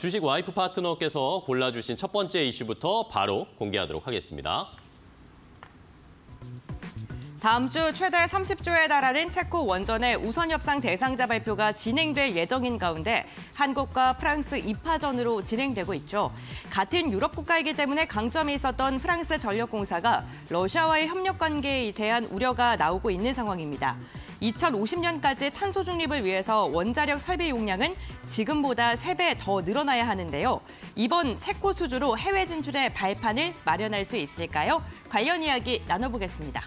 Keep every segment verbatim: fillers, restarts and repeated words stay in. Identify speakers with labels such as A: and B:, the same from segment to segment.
A: 주식 와이프 파트너께서 골라주신 첫 번째 이슈부터 바로 공개하도록 하겠습니다.
B: 다음 주 최대 삼십 조에 달하는 체코 원전의 우선 협상 대상자 발표가 진행될 예정인 가운데 한국과 프랑스 이 파전으로 진행되고 있죠. 같은 유럽 국가이기 때문에 강점이 있었던 프랑스 전력공사가 러시아와의 협력 관계에 대한 우려가 나오고 있는 상황입니다. 이천오십 년까지 탄소 중립을 위해서 원자력 설비 용량은 지금보다 세 배 더 늘어나야 하는데요. 이번 체코 수주로 해외 진출의 발판을 마련할 수 있을까요? 관련 이야기 나눠보겠습니다.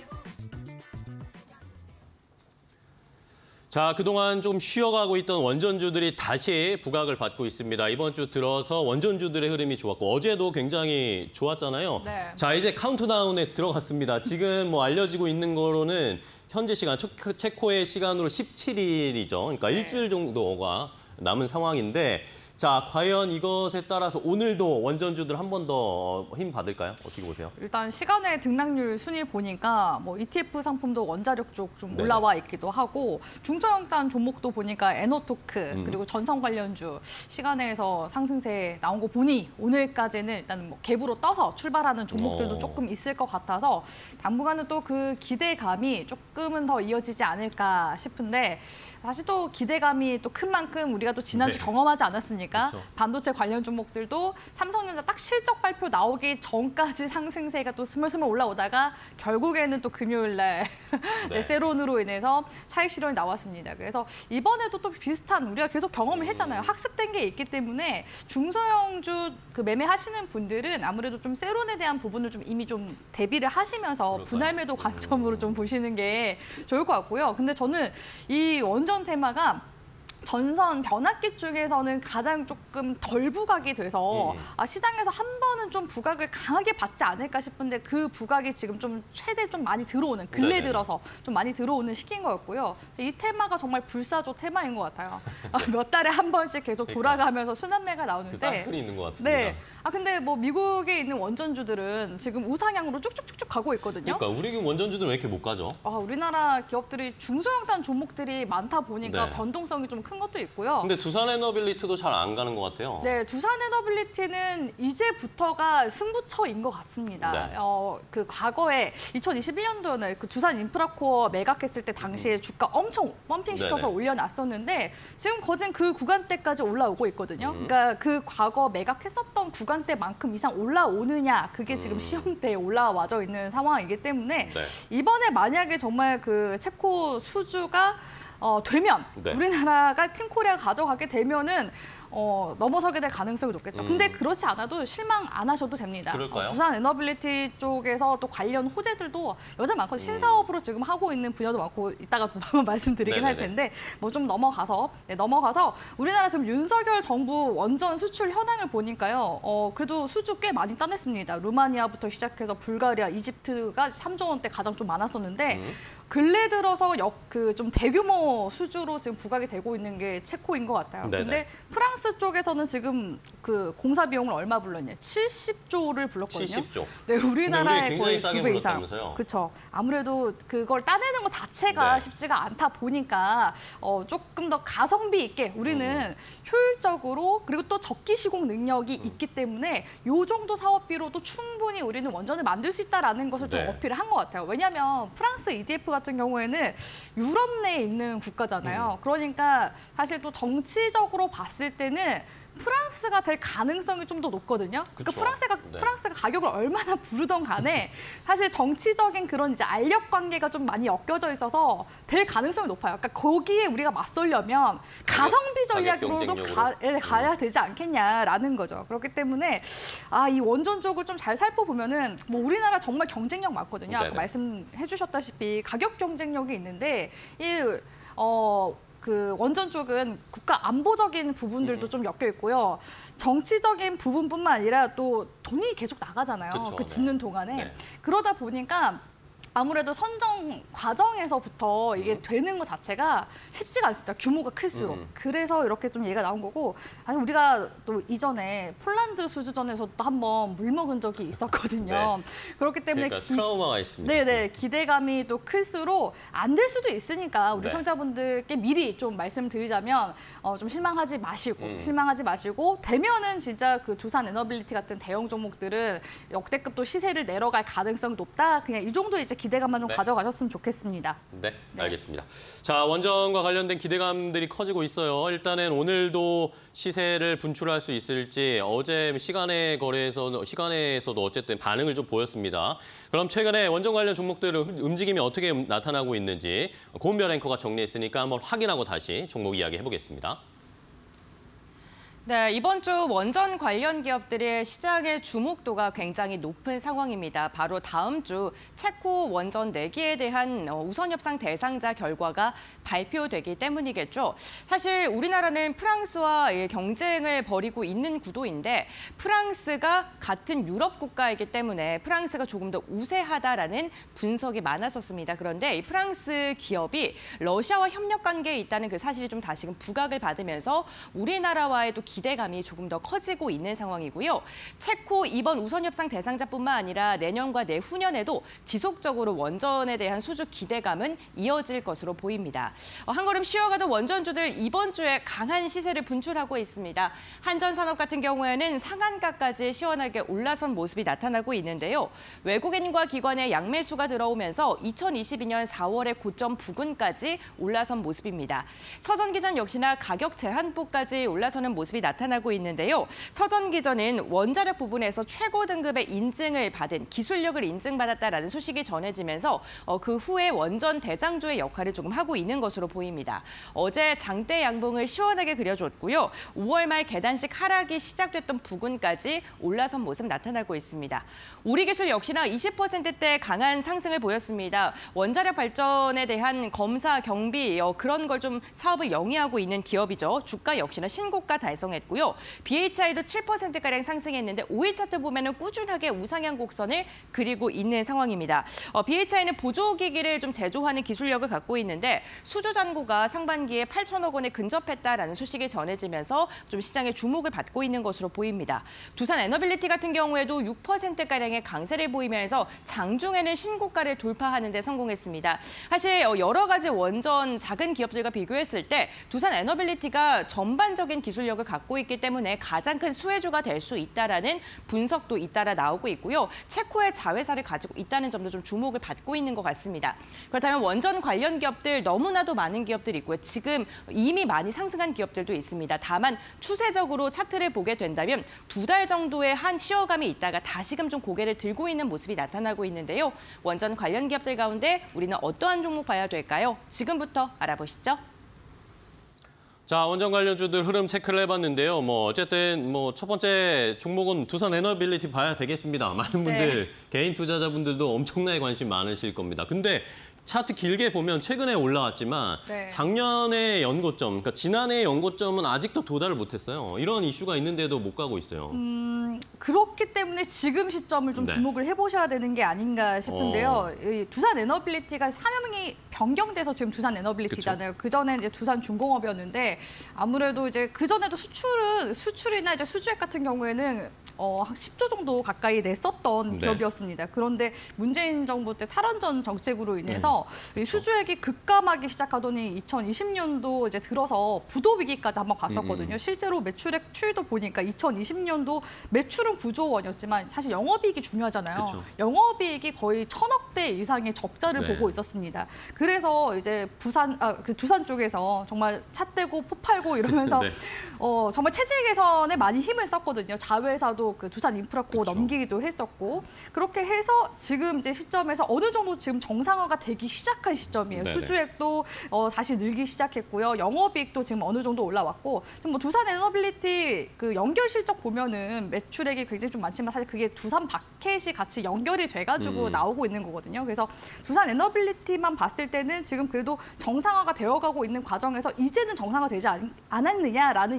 A: 자, 그동안 좀 쉬어가고 있던 원전주들이 다시 부각을 받고 있습니다. 이번 주 들어서 원전주들의 흐름이 좋았고 어제도 굉장히 좋았잖아요.
B: 네.
A: 자, 이제 카운트다운에 들어갔습니다. 지금 뭐 알려지고 있는 거로는 현재 시간, 체코의 시간으로 십칠 일이죠. 그러니까
B: 네.
A: 일주일 정도가 남은 상황인데 자, 과연 이것에 따라서 오늘도 원전주들 한 번 더 힘 받을까요? 어떻게 보세요?
C: 일단 시간의 등락률 순위 보니까 뭐 이티에프 상품도 원자력 쪽 좀
A: 네.
C: 올라와 있기도 하고 중소형단 종목도 보니까 에너토크
A: 음.
C: 그리고 전선 관련주 시간에서 상승세 나온 거 보니 오늘까지는 일단 뭐 갭으로 떠서 출발하는 종목들도
A: 어.
C: 조금 있을 것 같아서 당분간은 또 그 기대감이 조금은 더 이어지지 않을까 싶은데 다시 또 기대감이 또 큰 만큼 우리가 또 지난주
A: 네.
C: 경험하지 않았습니까?
A: 그렇죠.
C: 반도체 관련 종목들도 삼성전자 딱 실적 발표 나오기 전까지 상승세가 또 스물스물 올라오다가 결국에는 또 금요일 날
A: 네.
C: 세론으로 인해서 차익 실현이 나왔습니다. 그래서 이번에도 또 비슷한 우리가 계속 경험을 했잖아요. 학습된 게 있기 때문에 중소형주 그 매매하시는 분들은 아무래도 좀 세론에 대한 부분을 좀 이미 좀 대비를 하시면서
A: 그럴까요?
C: 분할 매도 관점으로 좀 보시는 게 좋을 것 같고요. 근데 저는 이 원전 테마가 전선 변압기 쪽에서는 가장 조금 덜 부각이 돼서
A: 음.
C: 아, 시장에서 한 번은 좀 부각을 강하게 받지 않을까 싶은데 그 부각이 지금 좀 최대 좀 많이 들어오는 근래
A: 네네.
C: 들어서 좀 많이 들어오는 시기인 거였고요. 이 테마가 정말 불사조 테마인 것 같아요. 아, 몇 달에 한 번씩 계속 돌아가면서 순환매가
A: 그
C: 나오는데
A: 사이클이 있는 것 같습니다.
C: 네. 아 근데 뭐 미국에 있는 원전주들은 지금 우상향으로 쭉쭉쭉쭉 가고 있거든요.
A: 그러니까 우리 원전주들은 왜 이렇게 못 가죠?
C: 아, 우리나라 기업들이 중소형단 종목들이 많다 보니까
A: 네.
C: 변동성이 좀 큰 것도 있고요.
A: 근데 두산에너빌리티도 잘 안 가는 것 같아요.
C: 네, 두산에너빌리티는 이제부터가 승부처인 것 같습니다.
A: 네.
C: 어, 그 과거에 이천이십일 년도에 그 두산 인프라코어 매각했을 때 당시에 주가 엄청 펌핑시켜서
A: 네네.
C: 올려놨었는데 지금 거진 그 구간대까지 올라오고 있거든요.
A: 음.
C: 그러니까 그 과거 매각했었던 구간대만큼 이상 올라오느냐 그게 지금
A: 음.
C: 시험대에 올라와져 있는 상황이기 때문에
A: 네.
C: 이번에 만약에 정말 그 체코 수주가 어, 되면
A: 네.
C: 우리나라가 팀코리아가 가져가게 되면은 어, 넘어서게 될 가능성이 높겠죠.
A: 음.
C: 근데 그렇지 않아도 실망 안 하셔도 됩니다.
A: 그럴까요?
C: 어, 두산 에너빌리티 쪽에서 또 관련 호재들도 여전히 많고
A: 음.
C: 신사업으로 지금 하고 있는 분야도 많고 이따가 또 한번 말씀드리긴 할
A: 네네네.
C: 텐데 뭐 좀 넘어가서 네, 넘어가서 우리나라 지금 윤석열 정부 원전 수출 현황을 보니까요. 어, 그래도 수주 꽤 많이 따냈습니다. 루마니아부터 시작해서 불가리아, 이집트가 삼조 원대 가장 좀 많았었는데
A: 음.
C: 근래 들어서 그 좀 대규모 수주로 지금 부각이 되고 있는 게 체코인 것 같아요.
A: 네네.
C: 근데 프랑스 쪽에서는 지금 그 공사 비용을 얼마 불렀냐? 칠십조를 불렀거든요.
A: 칠십조.
C: 네,
A: 근데
C: 우리나라의
A: 우리
C: 거의
A: 굉장히 싸게
C: 두 배 이상.
A: 불렀다면서요?
C: 그렇죠. 아무래도 그걸 따내는 것 자체가
A: 네.
C: 쉽지가 않다 보니까 어, 조금 더 가성비 있게 우리는
A: 음.
C: 효율적으로 그리고 또 적기 시공 능력이
A: 음.
C: 있기 때문에 이 정도 사업비로도 충분히 우리는 원전을 만들 수 있다라는 것을 좀
A: 네.
C: 어필을 한 것 같아요. 왜냐하면 프랑스 이디에프 같은 경우에는 유럽 내에 있는 국가잖아요.
A: 음.
C: 그러니까 사실 또 정치적으로 봤을 때는 프랑스가 될 가능성이 좀 더 높거든요. 그러니까
A: 그쵸.
C: 프랑스가
A: 네.
C: 프랑스가 가격을 얼마나 부르던 간에 사실 정치적인 그런 이제 알력 관계가 좀 많이 엮여져 있어서 될 가능성이 높아요. 그러니까 거기에 우리가 맞서려면 가성비 전략으로도
A: 가격
C: 가,
A: 경쟁력으로.
C: 예, 가야 되지 않겠냐라는 거죠. 그렇기 때문에 아, 이 원전 쪽을 좀 잘 살펴보면은 뭐 우리나라 정말 경쟁력 많거든요. 아까
A: 네네.
C: 말씀해 주셨다시피 가격 경쟁력이 있는데 이 어. 그 원전 쪽은 국가 안보적인 부분들도
A: 음.
C: 좀 엮여 있고요. 정치적인 부분뿐만 아니라 또 돈이 계속 나가잖아요.
A: 그쵸,
C: 그
A: 네.
C: 짓는 동안에.
A: 네.
C: 그러다 보니까 아무래도 선정 과정에서부터 이게
A: 음.
C: 되는 것 자체가 쉽지가 않습니다. 규모가 클수록.
A: 음.
C: 그래서 이렇게 좀 얘기가 나온 거고 아니 우리가 또 이전에 폴란드 수주전에서도 한번 물먹은 적이 있었거든요. 그렇기 때문에
A: 그러니까
C: 기-
A: 트라우마가 있습니다.
C: 네네 기대감이 또 클수록 안 될 수도 있으니까 우리
A: 네.
C: 시청자분들께 미리 좀 말씀드리자면 어, 좀 실망하지 마시고
A: 음.
C: 실망하지 마시고 되면은 진짜 그 두산 에너빌리티 같은 대형 종목들은 역대급 또 시세를 내려갈 가능성이 높다. 그냥 이 정도 이제 기대감만 좀
A: 네.
C: 가져가셨으면 좋겠습니다.
A: 네,
C: 네.
A: 알겠습니다. 자, 원전과 관련된 기대감들이 커지고 있어요. 일단은 오늘도 시세를 분출할 수 있을지 어제 시간의 거래에서 시간에서도 어쨌든 반응을 좀 보였습니다. 그럼 최근에 원전 관련 종목들의 움직임이 어떻게 나타나고 있는지 고은별 앵커가 정리했으니까 한번 확인하고 다시 종목 이야기 해보겠습니다.
B: 네, 이번 주 원전 관련 기업들의 시장의 주목도가 굉장히 높은 상황입니다. 바로 다음 주 체코 원전 네 기에 대한 우선 협상 대상자 결과가 발표되기 때문이겠죠. 사실 우리나라는 프랑스와 경쟁을 벌이고 있는 구도인데 프랑스가 같은 유럽 국가이기 때문에 프랑스가 조금 더 우세하다라는 분석이 많았었습니다. 그런데 이 프랑스 기업이 러시아와 협력 관계에 있다는 그 사실이 좀 다시금 부각을 받으면서 우리나라와의도 기대감이 조금 더 커지고 있는 상황이고요. 체코 이번 우선 협상 대상자뿐만 아니라 내년과 내후년에도 지속적으로 원전에 대한 수주 기대감은 이어질 것으로 보입니다. 어, 한 걸음 쉬어가던 원전주들 이번 주에 강한 시세를 분출하고 있습니다. 한전산업 같은 경우에는 상한가까지 시원하게 올라선 모습이 나타나고 있는데요. 외국인과 기관의 양매수가 들어오면서 이천이십이 년 사월의 고점 부근까지 올라선 모습입니다. 서전기전 역시나 가격 제한폭까지 올라서는 모습이 나타나고 있는데요. 서전기전은 원자력 부분에서 최고 등급의 인증을 받은 기술력을 인증받았다라는 소식이 전해지면서 어, 그 후에 원전 대장주의 역할을 조금 하고 있는 것으로 보입니다. 어제 장대 양봉을 시원하게 그려줬고요. 오월 말 계단식 하락이 시작됐던 부근까지 올라선 모습 나타나고 있습니다. 우리기술 역시나 이십 퍼센트대 강한 상승을 보였습니다. 원자력 발전에 대한 검사, 경비 어, 그런 걸 좀 사업을 영위하고 있는 기업이죠. 주가 역시나 신고가 달성했고요. 비에이치아이도 칠 퍼센트가량 상승했는데 오 일 차트 보면은 꾸준하게 우상향 곡선을 그리고 있는 상황입니다. 어, 비에이치아이는 보조기기를 좀 제조하는 기술력을 갖고 있는데 수주 잔고가 상반기에 팔천억 원에 근접했다라는 소식이 전해지면서 좀 시장의 주목을 받고 있는 것으로 보입니다. 두산 에너빌리티 같은 경우에도 육 퍼센트가량의 강세를 보이면서 장중에는 신고가를 돌파하는 데 성공했습니다. 사실 여러 가지 원전 작은 기업들과 비교했을 때 두산 에너빌리티가 전반적인 기술력을 갖고 있기 때문에 가장 큰 수혜주가 될 수 있다라는 분석도 잇따라 나오고 있고요. 체코의 자회사를 가지고 있다는 점도 좀 주목을 받고 있는 것 같습니다. 그렇다면 원전 관련 기업들 너무나도 많은 기업들이 있고요. 지금 이미 많이 상승한 기업들도 있습니다. 다만 추세적으로 차트를 보게 된다면 두 달 정도의 한 쉬어감이 있다가 다시금 좀 고개를 들고 있는 모습이 나타나고 있는데요. 원전 관련 기업들 가운데 우리는 어떠한 종목 봐야 될까요? 지금부터 알아보시죠.
A: 자, 원전 관련주들 흐름 체크를 해봤는데요. 뭐 어쨌든 뭐 첫 번째 종목은 두산 에너빌리티 봐야 되겠습니다. 많은 분들, 네. 개인 투자자분들도 엄청나게 관심 많으실 겁니다. 근데 차트 길게 보면 최근에 올라왔지만
C: 네.
A: 작년의 연고점, 그러니까 지난해의 연고점은 아직도 도달을 못했어요. 이런 이슈가 있는데도 못 가고 있어요.
C: 음, 그렇기 때문에 지금 시점을 좀
A: 네.
C: 주목을 해보셔야 되는 게 아닌가 싶은데요.
A: 어.
C: 이 두산 에너빌리티가 사명이 변경돼서 지금 두산 에너빌리티잖아요. 그 전에 이제 두산 중공업이었는데 아무래도 이제 그 전에도 수출은 수출이나 이제 수주액 같은 경우에는 어, 십 조 정도 가까이 냈었던
A: 네.
C: 기업이었습니다. 그런데 문재인 정부 때 탈원전 정책으로 인해서 음. 이 수주액이 급감하기 시작하더니 이천이십 년도 이제 들어서 부도 위기까지 한번 갔었거든요. 음. 실제로 매출액 추이도 보니까 이천이십 년도 매출은 구조 원이었지만 사실 영업이익이 중요하잖아요.
A: 그쵸.
C: 영업이익이 거의 천억대 이상의 적자를
A: 네.
C: 보고 있었습니다. 그래서 이제 부산, 아, 그 두산 쪽에서 정말 차 떼고 포 팔고 이러면서 네. 어, 정말 체질 개선에 많이 힘을 썼거든요. 자회사도 그 두산 인프라코
A: 그쵸.
C: 넘기기도 했었고 그렇게 해서 지금 이제 시점에서 어느 정도 지금 정상화가 되기 시작한 시점이에요. 네네. 수주액도 어, 다시 늘기 시작했고요. 영업이익도 지금 어느 정도 올라왔고 지금 뭐 두산 에너빌리티 그 연결 실적 보면은 매출액이 굉장히 좀 많지만 사실 그게 두산 바켓이 같이 연결이 돼가지고 음. 나오고 있는 거거든요. 그래서 두산 에너빌리티만 봤을 때는 지금 그래도 정상화가 되어가고 있는 과정에서 이제는 정상화되지 않, 않았느냐라는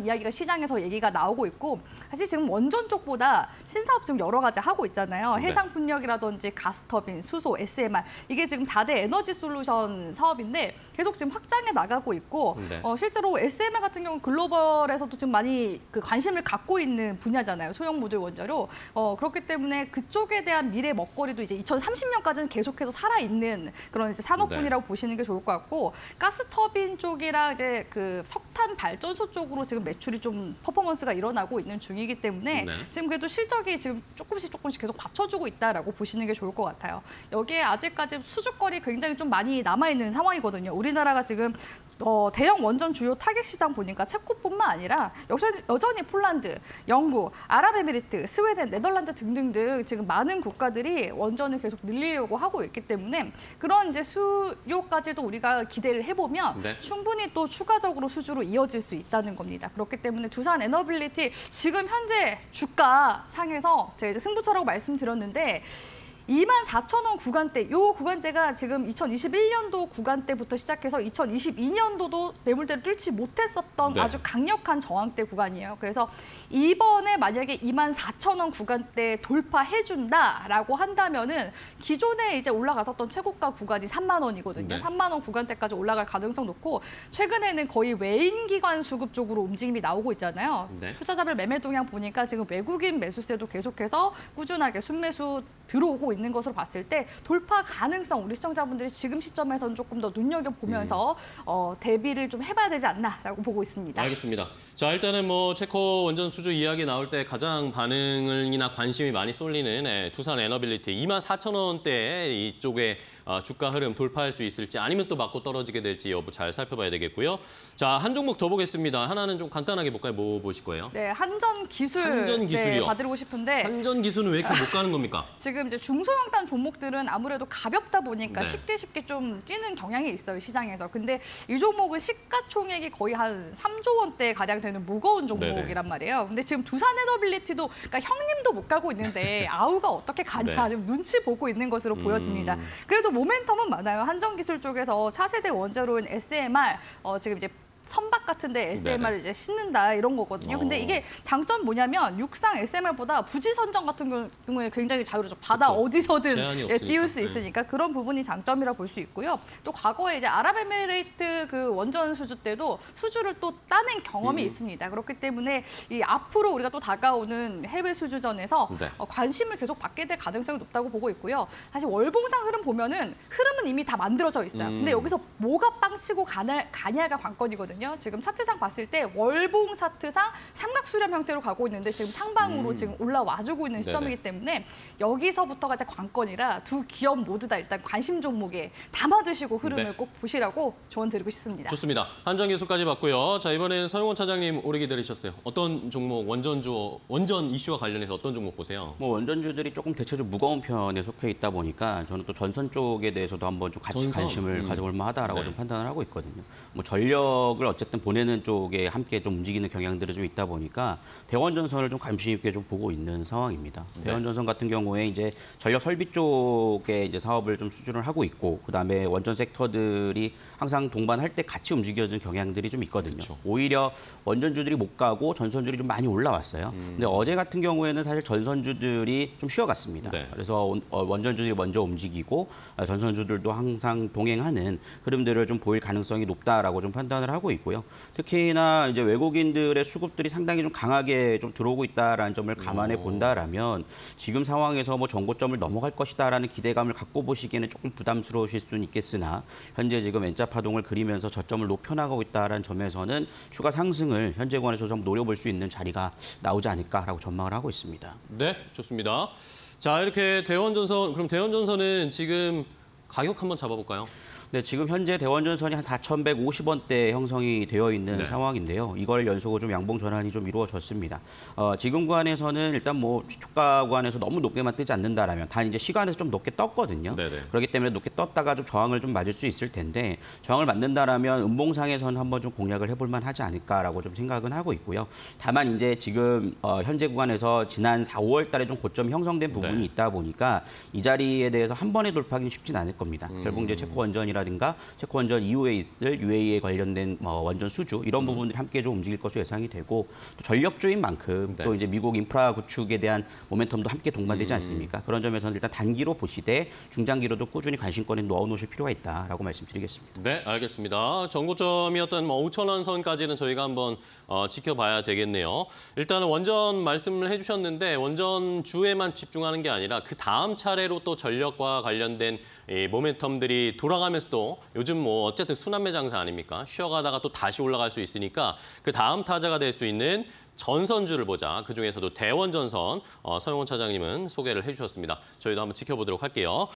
C: 이야기가 시장에서 얘기가 나오고 있고 사실 지금 원전 쪽보다 신사업 지금 여러 가지 하고 있잖아요.
A: 네.
C: 해상 풍력이라든지 가스터빈, 수소, 에스엠알 이게 지금 사 대 에너지 솔루션 사업인데 계속 지금 확장해 나가고 있고
A: 네.
C: 어, 실제로 에스엠알 같은 경우는 글로벌에서도 지금 많이 그 관심을 갖고 있는 분야잖아요. 소형 모듈 원자로. 어, 그렇기 때문에 그쪽에 대한 미래 먹거리도 이제 이천삼십 년까지는 계속해서 살아있는 그런 이제 산업군이라고
A: 네.
C: 보시는 게 좋을 것 같고 가스터빈 쪽이랑 이제 그 석탄 발전소 쪽으로 지금 매출이 좀 퍼포먼스가 일어나고 있는 중이기 때문에
A: 네.
C: 지금 그래도 실적이 지금 조금씩 조금씩 계속 받쳐주고 있다라고 보시는 게 좋을 것 같아요. 여기에 아직까지 수주거리 굉장히 좀 많이 남아있는 상황이거든요. 우리나라가 지금 어, 대형 원전 주요 타겟 시장 보니까 체코뿐만 아니라 여전히, 여전히 폴란드, 영국, 아랍에미리트, 스웨덴, 네덜란드 등등등 지금 많은 국가들이 원전을 계속 늘리려고 하고 있기 때문에 그런 이제 수요까지도 우리가 기대를 해보면
A: 네.
C: 충분히 또 추가적으로 수주로 이어질 수 있다는 겁니다. 그렇기 때문에 두산 에너빌리티 지금 현재 주가 상에서 제가 이제 승부처라고 말씀드렸는데 이만 사천 원 구간대, 이 구간대가 지금 이천이십일 년도 구간대부터 시작해서 이천이십이 년도도 매물대를 뚫지 못했었던
A: 네.
C: 아주 강력한 저항대 구간이에요. 그래서 이번에 만약에 이만 사천 원 구간대 돌파해준다라고 한다면은 기존에 이제 올라갔었던 최고가 구간이 삼만 원이거든요.
A: 네.
C: 삼만 원 구간대까지 올라갈 가능성 높고 최근에는 거의 외인 기관 수급 쪽으로 움직임이 나오고 있잖아요.
A: 네.
C: 투자자별 매매 동향 보니까 지금 외국인 매수세도 계속해서 꾸준하게 순매수 들어오고 있는 것으로 봤을 때 돌파 가능성 우리 시청자분들이 지금 시점에서는 조금 더 눈여겨보면서
A: 음.
C: 어, 대비를 좀 해봐야 되지 않나라고 보고 있습니다.
A: 알겠습니다. 자, 일단은 뭐 체코 원전 수주 이야기 나올 때 가장 반응이나 관심이 많이 쏠리는 예, 두산 에너빌리티 이만 사천 원대 이쪽에 어, 주가 흐름 돌파할 수 있을지 아니면 또 맞고 떨어지게 될지 여부 잘 살펴봐야 되겠고요. 자, 한 종목 더 보겠습니다. 하나는 좀 간단하게 볼까요? 뭐 보실 거예요?
C: 네, 한전 기술
A: 한전 기술이요?
C: 네, 봐드리고 싶은데
A: 한전 기술은 왜 이렇게 못 가는 겁니까?
C: 지금 이제 중소형단 종목들은 아무래도 가볍다 보니까
A: 네.
C: 쉽게 쉽게 좀 찌는 경향이 있어요, 시장에서. 근데 이 종목은 시가총액이 거의 한 삼조 원대 가량 되는 무거운 종목이란
A: 네네.
C: 말이에요. 근데 지금 두산 에너빌리티도 그러니까 형님도 못 가고 있는데 아우가 어떻게 가냐
A: 네.
C: 눈치 보고 있는 것으로
A: 음.
C: 보여집니다. 그래도 모멘텀은 많아요. 한전기술 쪽에서 차세대 원자로인 에스엠알 어, 지금 이제 선박 같은데 에스엠알을 이제 싣는다 이런 거거든요. 근데
A: 어.
C: 이게 장점 뭐냐면 육상 에스엠알보다 부지선정 같은 경우에 굉장히 자유로죠. 바다
A: 그렇죠.
C: 어디서든
A: 제한이
C: 예, 띄울
A: 없으니까.
C: 수
A: 네.
C: 있으니까 그런 부분이 장점이라 볼 수 있고요. 또 과거에 이제 아랍에미레이트 그 원전 수주 때도 수주를 또 따낸 경험이
A: 음.
C: 있습니다. 그렇기 때문에 이 앞으로 우리가 또 다가오는 해외 수주전에서
A: 네.
C: 어, 관심을 계속 받게 될 가능성이 높다고 보고 있고요. 사실 월봉상 흐름 보면은 흐름은 이미 다 만들어져 있어요.
A: 음.
C: 근데 여기서 뭐가 빵치고 가냐, 가냐가 관건이거든요. 지금 차트상 봤을 때 월봉 차트상 삼각수렴 형태로 가고 있는데 지금 상방으로
A: 음.
C: 지금 올라와주고 있는 시점이기
A: 네네.
C: 때문에 여기서부터가 이제 관건이라 두 기업 모두 다 일단 관심 종목에 담아두시고 흐름을
A: 네.
C: 꼭 보시라고 조언 드리고 싶습니다.
A: 좋습니다. 한전 기술까지 봤고요. 자, 이번에는 서용원 차장님 오래 기다리셨어요. 어떤 종목, 원전주, 원전 이슈와 관련해서 어떤 종목 보세요?
D: 뭐 원전주들이 조금 대체적으로 무거운 편에 속해 있다 보니까 저는 또 전선 쪽에 대해서도 한번 좀 같이
A: 전선?
D: 관심을
A: 음.
D: 가져볼 만하다라고
A: 네.
D: 좀 판단을 하고 있거든요. 뭐 전력을 어쨌든 보내는 쪽에 함께 좀 움직이는 경향들이 좀 있다 보니까 대원전선을 좀 관심 있게 좀 보고 있는 상황입니다.
A: 네.
D: 대원전선 같은 경우에 이제 전력 설비 쪽에 이제 사업을 좀 수주를 하고 있고 그다음에 원전 섹터들이 항상 동반할 때 같이 움직여주는 경향들이 좀 있거든요.
A: 그렇죠.
D: 오히려 원전주들이 못 가고 전선주들이 좀 많이 올라왔어요.
A: 음.
D: 근데 어제 같은 경우에는 사실 전선주들이 좀 쉬어갔습니다.
A: 네.
D: 그래서 원- 어, 원전주들이 먼저 움직이고 어, 전선주들도 항상 동행하는 흐름들을 좀 보일 가능성이 높다라고 좀 판단을 하고 있고요. 특히나 이제 외국인들의 수급들이 상당히 좀 강하게 좀 들어오고 있다라는 점을 감안해
A: 오.
D: 본다라면 지금 상황에서 뭐 정고점을 넘어갈 것이다라는 기대감을 갖고 보시기에는 조금 부담스러우실 수는 있겠으나 현재 지금 엔자 파동을 그리면서 저점을 높여나가고 있다라는 점에서는 추가 상승을 현재 관에서 좀 노려볼 수 있는 자리가 나오지 않을까라고 전망을 하고 있습니다.
A: 네, 좋습니다. 자, 이렇게 대원전선, 그럼 대원전선은 지금 가격 한번 잡아볼까요?
D: 네, 지금 현재 대원전선이 한 사천백오십 원대 형성이 되어 있는
A: 네.
D: 상황인데요. 이걸 연속으로 좀 양봉 전환이 좀 이루어졌습니다. 어, 지금 구간에서는 일단 뭐 초가 구간에서 너무 높게만 뜨지 않는다라면 단 이제 시간에서 좀 높게 떴거든요.
A: 네네.
D: 그렇기 때문에 높게 떴다가 좀 저항을 좀 맞을 수 있을 텐데 저항을 맞는다라면 음봉상에서는 한번 좀 공략을 해볼 만하지 않을까라고 좀 생각은 하고 있고요. 다만 이제 지금 어, 현재 구간에서 지난 사, 오월 달에 좀 고점 형성된 부분이
A: 네.
D: 있다 보니까 이 자리에 대해서 한 번에 돌파하기는 쉽진 않을 겁니다.
A: 음.
D: 결국 이제 체코 원전이라 원전이라든가 체코 원전 이후에 있을 유에이에 관련된 뭐 원전 수주 이런 부분들이 함께 좀 움직일 것으로 예상이 되고 또 전력주인 만큼
A: 네.
D: 또 이제 미국 인프라 구축에 대한 모멘텀도 함께 동반되지 않습니까? 그런 점에서는 일단 단기로 보시되 중장기로도 꾸준히 관심권에 넣어놓으실 필요가 있다라고 말씀드리겠습니다.
A: 네, 알겠습니다. 정고점이었던 뭐 오천 원 선까지는 저희가 한번 어, 지켜봐야 되겠네요. 일단은 원전 말씀을 해주셨는데 원전주에만 집중하는 게 아니라 그 다음 차례로 또 전력과 관련된 이 모멘텀들이 돌아가면서도 요즘 뭐 어쨌든 순환매 장사 아닙니까? 쉬어가다가 또 다시 올라갈 수 있으니까 그 다음 타자가 될 수 있는 전선주를 보자. 그중에서도 대원전선 어, 서영원 차장님은 소개를 해주셨습니다. 저희도 한번 지켜보도록 할게요.